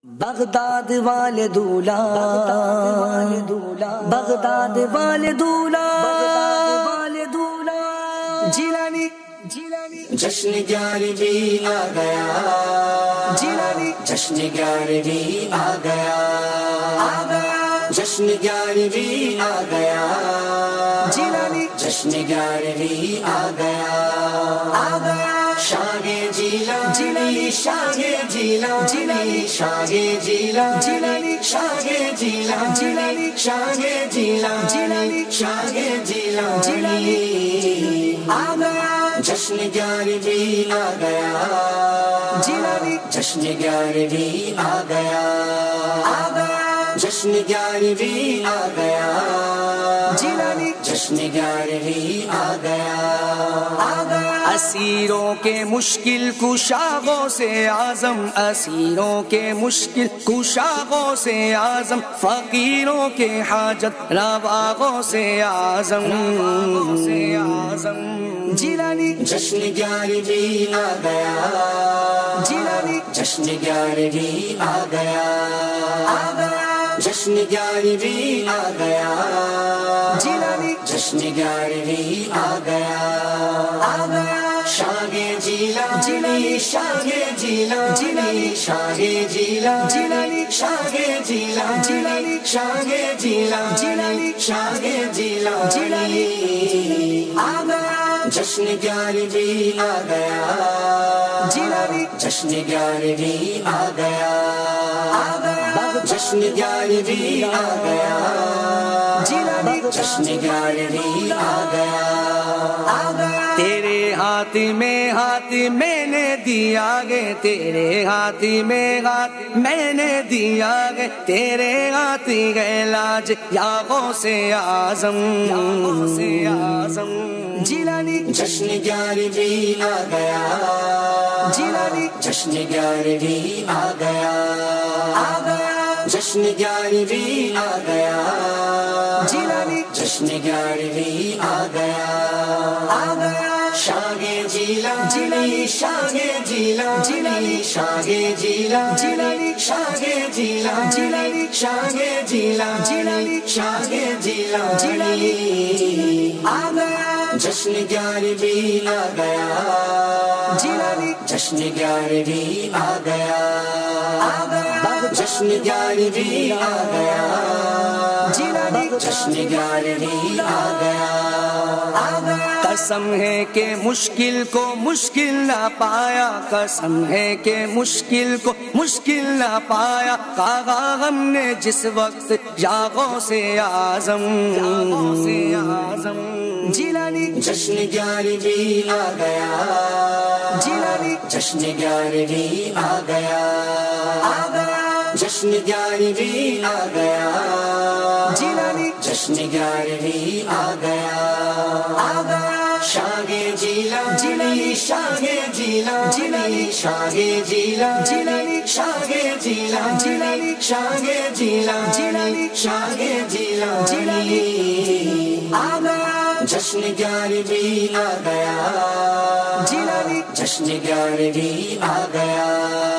Baghdad والے دولا، Baghdad والے دولا، جیلانی جشن 11ویں آ گیا، جیلانی جشن 11ویں آ گیا، جشن 11ویں آ گیا، جیلانی جشن 11ویں آ گیا، شاہ جیلانی، شاہ جیلانی، شاہ جیلانی، شاہ جیلانی، شاہ جیلانی، شاہ جیلانی آ گیا، جشن 11ویں آ گیا، جیلانی جشن 11ویں آ گیا، جشن 11ویں آ گیا، جیلانی جشن 11ویں آ گیا، اسیروں کے مشکل کشاغوں سے اعظم، اسیروں کے مشکل کشاغوں سے اعظم، فقیروں کے حاجت رواغوں سے اعظم، جیلانی جشن 11ویں آ گیا، جیلانی جشن 11ویں آ گیا، جشن 11ویں آ گیا، جیلانی جشن 11ویں آ گیا، شاہ جیلانی، شاہ جیلانی، شاہ جیلانی، شاہ جیلانی، شاہ جیلانی، شاہ جیلانی آ گیا، جشن 11ویں آ گیا، جیلانی جشن 11ویں آ گیا، جشن 11ویں آ گیا، جیلانی جشن 11ویں آ گیا، تیرے ہاتھ میں نے دیا گے، تیرے ہاتھ میں میں نے دیا گے، تیرے ہاتھ گئے لاج یاغوں سے اعظم، جیلانی جشن 11ویں آ گیا، جیلانی جشن 11ویں آ گیا، جشن 11ویں آ گیا، جیلانی جشن 11ویں آ گیا، شاہ جیلانی، شاہ جیلانی، شاہ جیلانی، شاہ جیلانی، شاہ جیلانی، شاہ جیلانی آ گیا، جشن 11ویں آ گیا، جیلانی جشن 11ویں آ گیا، جشن 11ویں آ گیا، جیلانی جشن 11ویں آ گیا، قسم ہے کہ مشکل کو مشکل نہ پایا، قسم ہے کہ مشکل کو مشکل نہ پایا، کہا ہم نے جس وقت یاغوں سے اعظم، جیلانی جشن 11ویں آ گیا، جیلانی جشن 11ویں آ گیا، جشن 11ویں آ گیا، جیلانی جشن 11ویں آ گیا، شاہ جیلانی، شاہ جیلانی، شاہ جیلانی، شاہ جیلانی، شاہ جیلانی، شاہ جیلانی آ گیا، جشن 11ویں آ گیا، جیلانی جشن 11ویں آ گیا،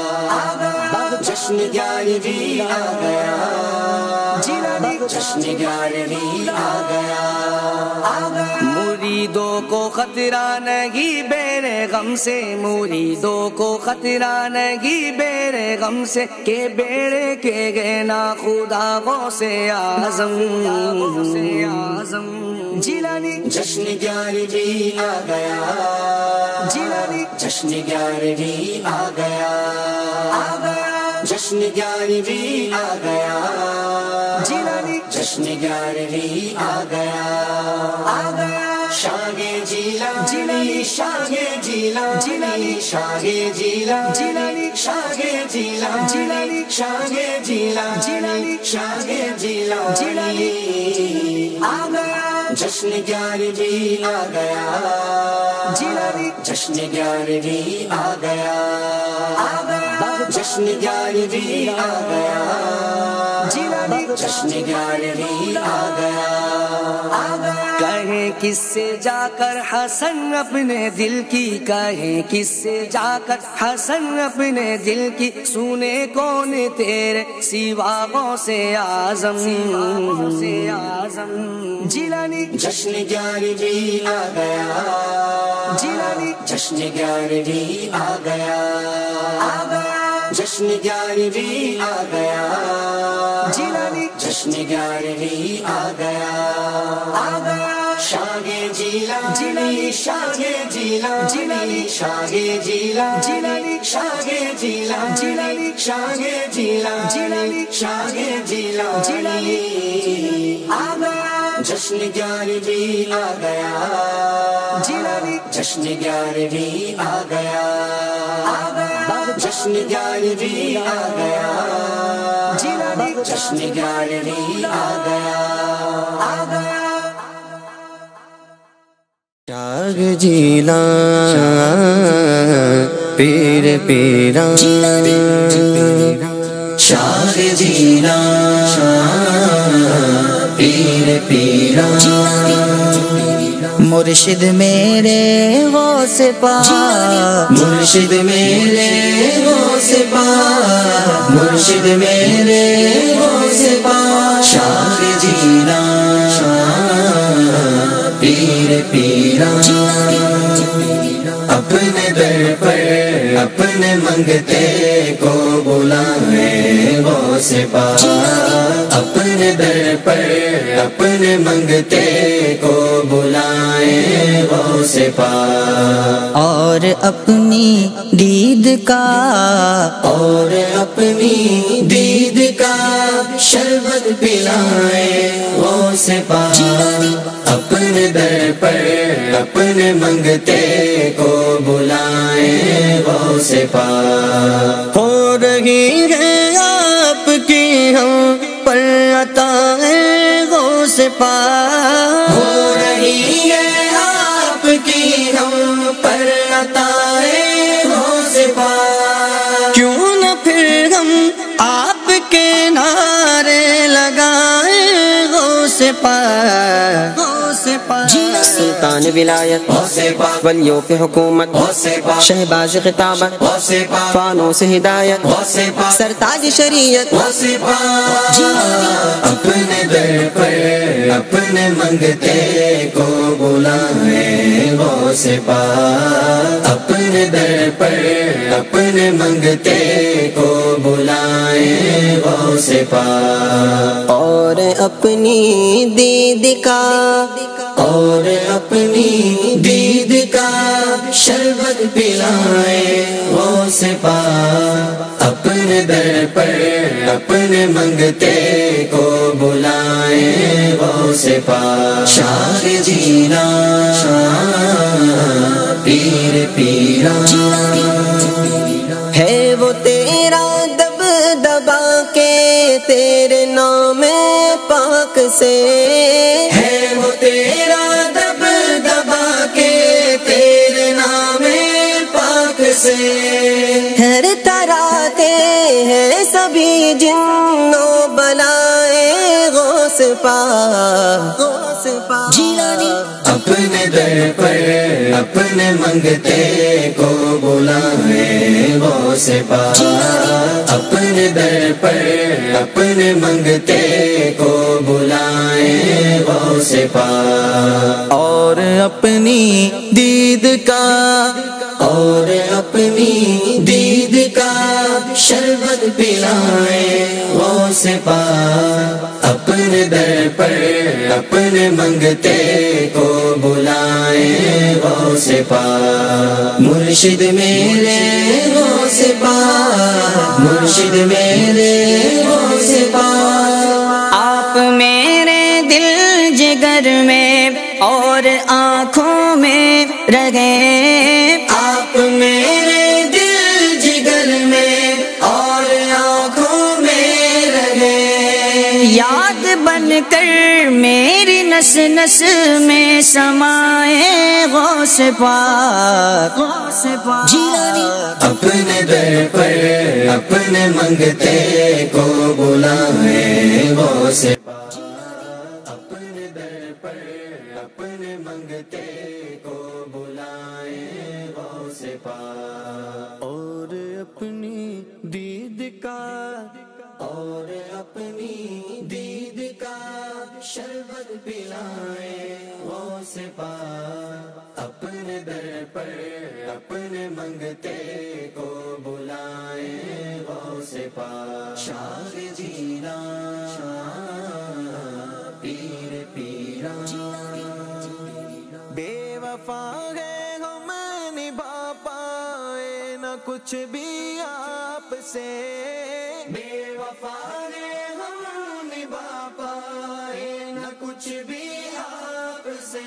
جشن 11ویں آ گیا، جیلانی جشن 11ویں آ گیا، مریدوں کو خطرہ نہیں بیرے غم سے، مریدوں کو خطرہ نہیں بیرے غم سے، کہ بیڑے کے گئے نا خدا غوث اعظم، جیلانی جشن 11ویں آ گیا، جیلانی جشن 11ویں آ گیا، جشن 11ویں آ گیا، جیلانی جشن 11ویں آ گیا، شاہ جیلانی، شاہ جیلانی، شاہ جیلانی، شاہ جیلانی، شاہ جیلانی، شاہ جیلانی آ گیا، جشن 11ویں آ گیا، جیلانی جشن 11ویں آ گیا، جشن 11ویں آ گیا، جیلانی جشن 11ویں آ گیا، کہیں کہیں کس سے جا کر حسن اپنے دل کی، کہیں کس سے جا کر حسن اپنے دل کی، سنے کون تیرے سوا غوث اعظم جیلانی جشن 11ویں آ گیا، جیلانی جشن 11ویں آ گیا، جشن 11ویں آ گیا، جیلانی جشن 11ویں آ گیا، شاہ جیلانی شاہ جیلانی شاہ جیلانی شاہ جیلانی شاہ جیلانی شاہ جیلانی جشن 11ویں آ گیا، جیلانی جشن 11ویں آ گیا، جشن 11ویں آ گیا، جیلانی جشن 11ویں آ گیا۔ شاہ جیلان پیر پیران، شاہ جیلان پیر پیران، مرشد میرے غوث پاک، مرشد میرے غوث پاک، مرشد میرے غوث پاک، شاہ جیلان پیر پیران، اپنے در پر اپنے منگتے کو بلائے غوث پاک، اپنے در پر اپنے منگتے کو بلائے غوث پاک، اور اپنی دید کا، اور اپنی دید کا شربت پلائے غوث پاک، اپنے در پر اپنے منگتے کو بلائے غوث پاک، ہو رہی ہے آپ کی ہم پر عطائے غوث پاک، ہو رہی ہے آپ کی ہم پر عطائے غوث پاک، کیوں نہ پھر ہم آپ کے نعرے لگائیں غوث پاک، غوث پاک، سلطان ولایت غوث پاک، ولیوں پہ حکومت، غوث پاک، شہباز خطابت، غوث پاک، فانوس ہدایت، غوث پاک، سرتاج شریعت، غوث پاک، اپنے در پر اپنے منگتے کو بلائے غوث پاک، اپنے در پر اپنے منگتے کو بلائے غوث پاک، اور اپنی دید کا، اور اپنی دید کا شربت پلائے غوث پاک، اپنے در پر اپنے منگتے کو بلائے غوث پاک، شاہ جیلان پیر پیران، ہے وہ تیرا دب دبا کے تیرے نام پاک سے، ہے وہ تیرا دب دبا کے تیرے نام پاک سے، ہر تراتے ہیں سبھی جن و بلائے غوث پاک، غوث پاک، جیلانی اپنے در پر اپنے منگتے کو بلائے غوث پاک، اپنے در پر اپنے منگتے کو بلائے غوث پاک، اور اپنی دید کا، اور اپنی دید کا شربت پلائے غوث پاک، اپنے در پر اپنے منگتے کو بلائے غوث پاک، مرشد میرے غوث پاک، مرشد میرے غوث پاک، آپ میرے دل جگر میں اور آنکھوں میں رہے، آپ میرے دل جگر میں اور آنکھوں میں رہے، یاد بن کر میری نس نس میں سمائے غوث پاک، غوث پاک، جیلانی اپنے در پر اپنے منگتے کو بلائے غوث پاک، اپنے در پر اپنے کا اور اپنی دید کا شربت پلائے غوث پاک، اپنے در پر اپنے منگتے کو بلائے غوث پاک، شاہ جینا پیر پیران، بے وفا ہے ہم نبھا پائے نہ کچھ بھی آپ سے، بے وفا ہے ہم نبھا پائے نہ کچھ بھی آپ سے،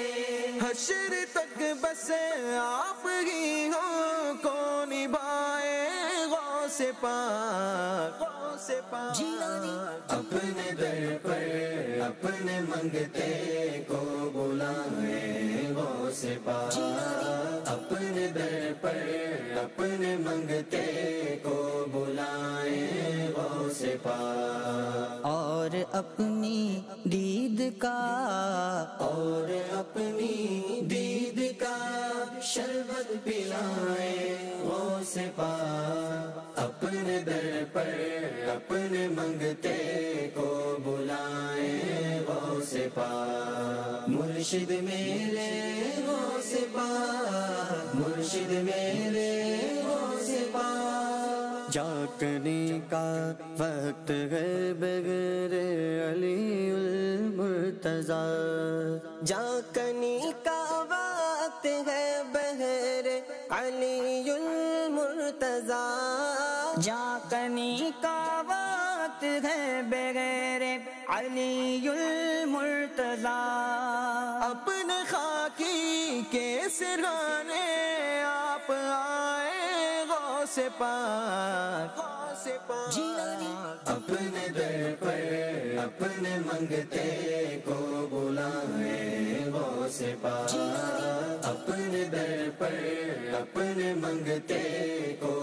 حشر تک بس آپ ہی ہو کو نبھائے غوث پاک، غوث پاک، اپنے در پر اپنے منگتے کو بلائے غوث پاک، اپنے در پر اپنے منگتے کو بلائے غوث پاک، اور اپنی دید کا اور اپنی دید کا شربت پلائے غوث پاک، اپنے در پر اپنے منگتے کو بلائے غوث پاک، مرشد میرے غوث پاک، مرشد میرے غوث پاک، جاگنے کا وقت ہے بغیر علی المرتضی، جاگنے کا وقت ہے بغیر علی المرتضی، جاگنے کا وقت ہے بغیر علی المرتضی، اپنے خاکی کے سرانے آپ آئے غوث پاک، غوث پاک، اپنے در پر اپنے منگتے کو بلائے غوث پاک، اپنے در پر اپنے منگتے کو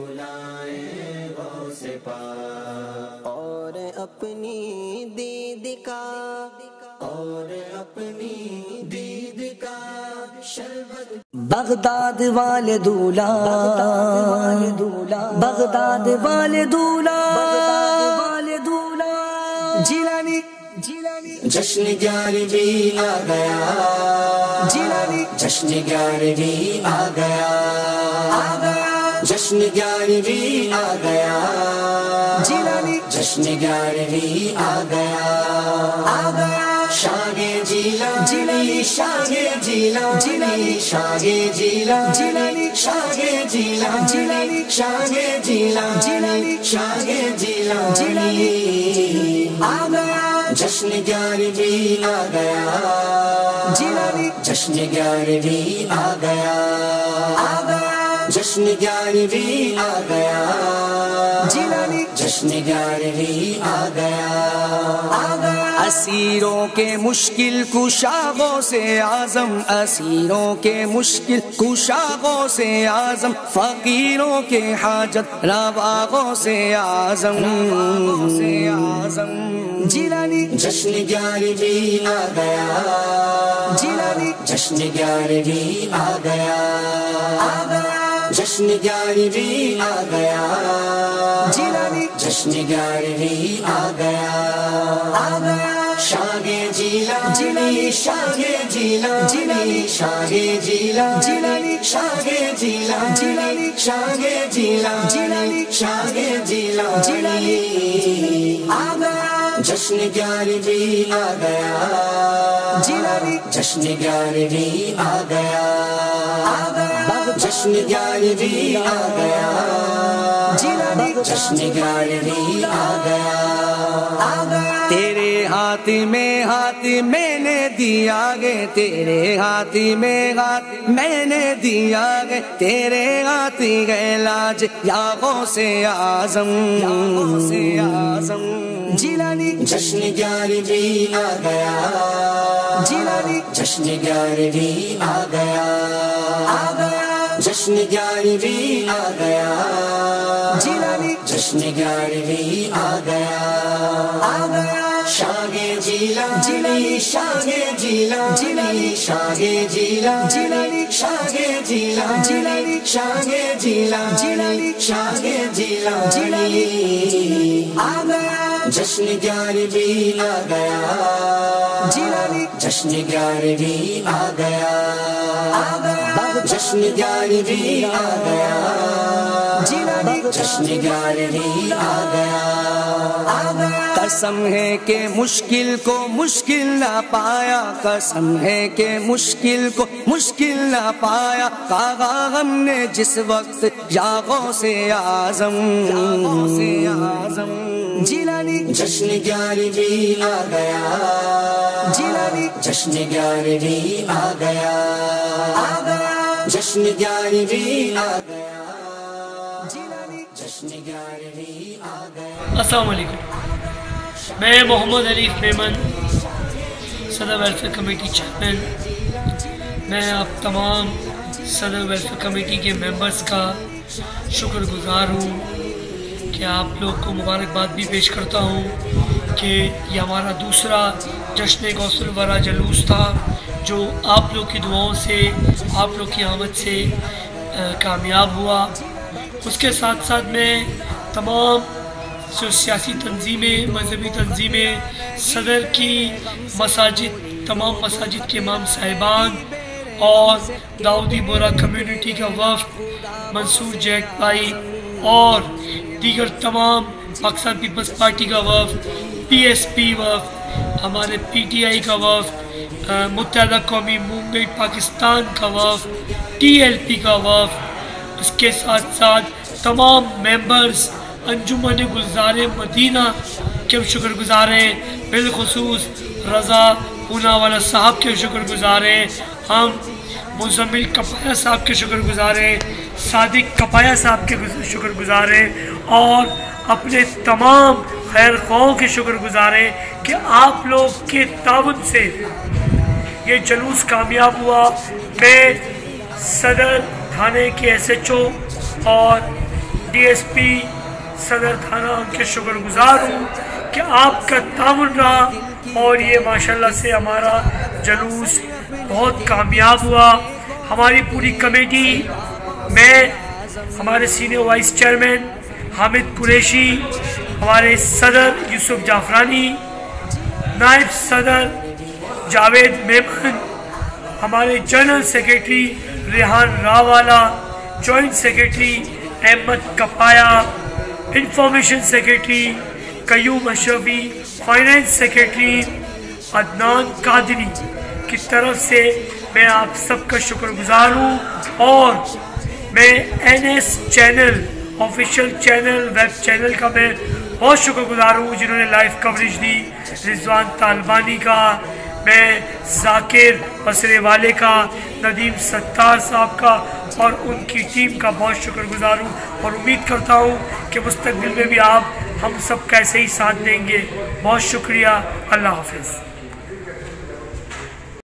بلائے غوث پاک، اور اپنی دید کا اور اپنی دید کا شربت بغداد والے دولا، بغداد والے دولا، جیلانی جشن 11ویں آ گیا، جیلانی جشن 11ویں آ گیا، جشن 11ویں آ گیا، جیلانی جشن 11ویں آ گیا، شاہ جیلانی، شاہ جیلانی، شاہ جیلانی، شاہ جیلانی، شاہ جیلانی، شاہ جیلانی آ گیا، جشن 11ویں آ گیا، جیلانی جشن 11ویں آ گیا، جشن 11ویں آ گیا، جیلانی جشن 11ویں آ گیا، اسیروں کے مشکل کشاغوں سے اعظم، اسیروں کے مشکل کشاغوں سے اعظم، فقیروں کے حاجت رواغوں سے اعظم، جیلانی جشن 11ویں آ گیا، جیلانی جشن 11ویں آ گیا، جشن 11ویں آ گیا، جیلانی جشن 11ویں آ گیا، شاہ جیلانی، شاہ جیلانی، شاہ جیلانی، شاہ جیلانی، شاہ جیلانی، شاہ جیلانی آ گیا، جشن 11ویں آ گیا، جیلانی جشن 11ویں آ گیا، جشن 11ویں آ گیا، جیلانی جشن 11ویں آ گیا، تیرے ہاتھ میں نے دیا گے، تیرے ہاتھ میں نے دیا گے، تیرے ہاتھ گئے لاج یا غوث اعظم، جیلانی جشن 11ویں آ گیا، جیلانی جشن 11ویں آ گیا، جشن 11ویں آ گیا، جیلانی جشن 11ویں آ گیا، شاہ جیلانی، شاہ جیلانی شاہ جیلانی شاہ جیلانی شاہ جیلانی شاہ جیلانی آ گیا جشن 11ویں آ گیا جیلانی جشن 11ویں آ گیا جشن 11ویں آ گیا جیلانی جشن 11ویں آ گیا قسم ہے کہ مشکل کو مشکل نہ پایا قسم ہے کہ مشکل کو مشکل نہ پایا کہا ہم نے جس وقت یا غوث اعظم جیلانی جشن 11ویں آ گیا جیلانی جشن 11ویں آ گیا جشن 11ویں آ گیا جشن 11ویں آ گیا السلام علیکم، میں محمد علی میمن، صدر ویلفیئر کمیٹی چیئرمین۔ میں آپ تمام صدر ویلفیئر کمیٹی کے ممبرز کا شکر گزار ہوں کہ آپ لوگ کو مبارکباد بھی پیش کرتا ہوں کہ یہ ہمارا دوسرا جشن غوث الورا جلوس تھا جو آپ لوگ کی دعاؤں سے، آپ لوگ کی آمد سے کامیاب ہوا۔ اس کے ساتھ ساتھ میں تمام جو سیاسی تنظیمیں، مذہبی تنظیمیں، صدر کی مساجد، تمام مساجد کے امام صاحبان اور داؤدی بورا کمیونٹی کا وفد، منصور جیک بھائی اور دیگر تمام پاکستان پیپلز پارٹی کا وفد، پی ایس پی وفد، ہمارے پی ٹی آئی کا وفد، متحدہ قومی موومنٹ پاکستان کا وفد، ٹی ایل پی کا وفد، اس کے ساتھ ساتھ تمام ممبرز انجمن گلزار مدینہ کے شکر گزار ہیں، بالخصوص رضا پوناوالا صاحب کے شکر گزار ہیں، ہم مزمل کپایا صاحب کے شکر گزار ہیں، صادق کپایا صاحب کے شکر گزار ہیں اور اپنے تمام خیر خواہوں کے شکر گزار ہیں کہ آپ لوگ کے تعاون سے یہ جلوس کامیاب ہوا۔ میں صدر تھانے کے ایس ایچ او اور ڈی ایس پی صدر تھانہ ان کے شکر گزار ہوں کہ آپ کا تعاون رہا اور یہ ماشاءاللہ سے ہمارا جلوس بہت کامیاب ہوا۔ ہماری پوری کمیٹی میں ہمارے senior vice chairman Hamid Qureshi, ہمارے صدر یوسف جعفرانی، نائب صدر جاوید میمن، ہمارے general secretary Rehan Rawala, joint secretary Ahmed Kapaya, information secretary Qayyum Ashrafi, finance secretary Adnan Qadri کی طرف سے میں آپ سب کا شکر گزار ہوں اور میں N S channel, official channel, web channel کا میں بہت شکر گزار ہوں جنہوں نے لائیو کوریج دی، رضوان طالبانی کا، میں ذاکر بصرے والے کا، ندیم ستار صاحب کا اور ان کی ٹیم کا بہت شکر گزار ہوں اور امید کرتا ہوں کہ مستقبل میں بھی آپ ہم سب کا ایسے ہی ساتھ دیں گے۔ بہت شکریہ، اللہ حافظ۔